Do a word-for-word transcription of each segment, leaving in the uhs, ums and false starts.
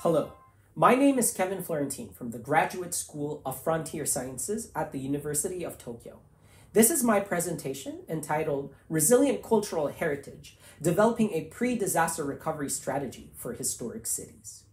Hello, my name is Kevin Florentin from the Graduate School of Frontier Sciences at the University of Tokyo. This is my presentation entitled Resilient Cultural Heritage, Developing a Pre-Disaster Recovery Strategy for Historic Cities.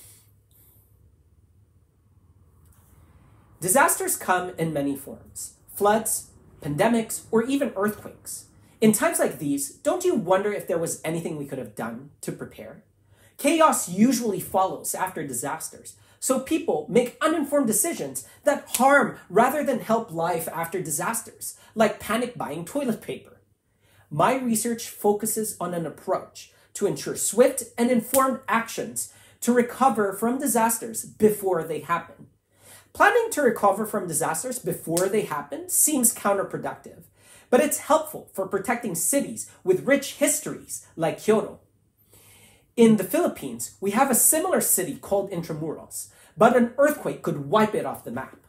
Disasters come in many forms: floods, pandemics, or even earthquakes. In times like these, don't you wonder if there was anything we could have done to prepare? Chaos usually follows after disasters, so people make uninformed decisions that harm rather than help life after disasters, like panic buying toilet paper. My research focuses on an approach to ensure swift and informed actions to recover from disasters before they happen. Planning to recover from disasters before they happen seems counterproductive, but it's helpful for protecting cities with rich histories like Kyoto. In the Philippines, we have a similar city called Intramuros, but an earthquake could wipe it off the map.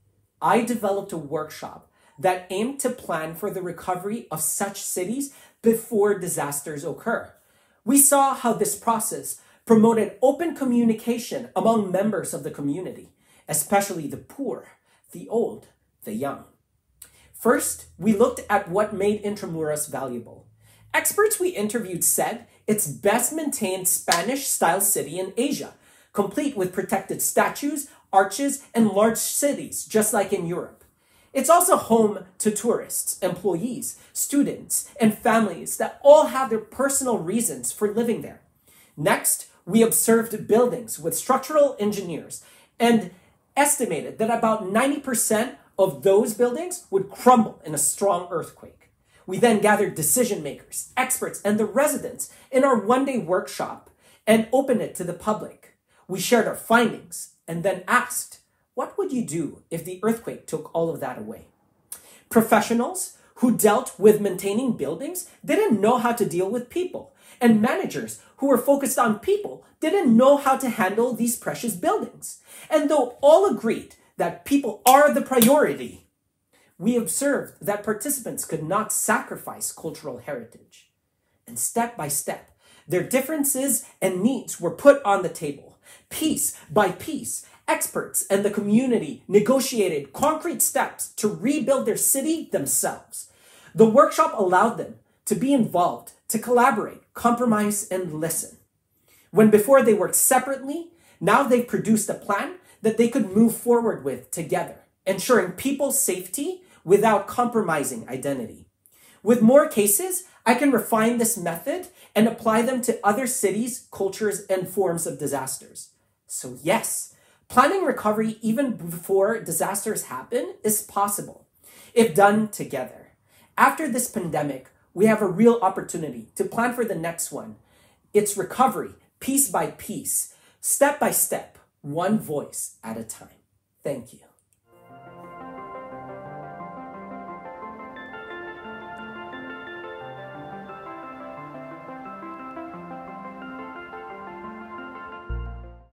I developed a workshop that aimed to plan for the recovery of such cities before disasters occur. We saw how this process promoted open communication among members of the community, especially the poor, the old, the young. First, we looked at what made Intramuros valuable. Experts we interviewed said it's best maintained Spanish-style city in Asia, complete with protected statues, arches, and large cities, just like in Europe. It's also home to tourists, employees, students, and families that all have their personal reasons for living there. Next, we observed buildings with structural engineers and estimated that about ninety percent of those buildings would crumble in a strong earthquake. We then gathered decision makers, experts, and the residents in our one-day workshop and opened it to the public. We shared our findings and then asked, what would you do if the earthquake took all of that away? Professionals who dealt with maintaining buildings didn't know how to deal with people, and managers who were focused on people didn't know how to handle these precious buildings. And though all agreed that people are the priority, we observed that participants could not sacrifice cultural heritage. And step by step, their differences and needs were put on the table. Piece by piece, experts and the community negotiated concrete steps to rebuild their city themselves. The workshop allowed them to be involved, to collaborate, compromise, and listen. When before they worked separately, now they've produced a plan that they could move forward with together, ensuring people's safety without compromising identity. With more cases, I can refine this method and apply them to other cities, cultures, and forms of disasters. So yes, planning recovery even before disasters happen is possible, if done together. After this pandemic, we have a real opportunity to plan for the next one. It's recovery, piece by piece, step by step, one voice at a time. Thank you.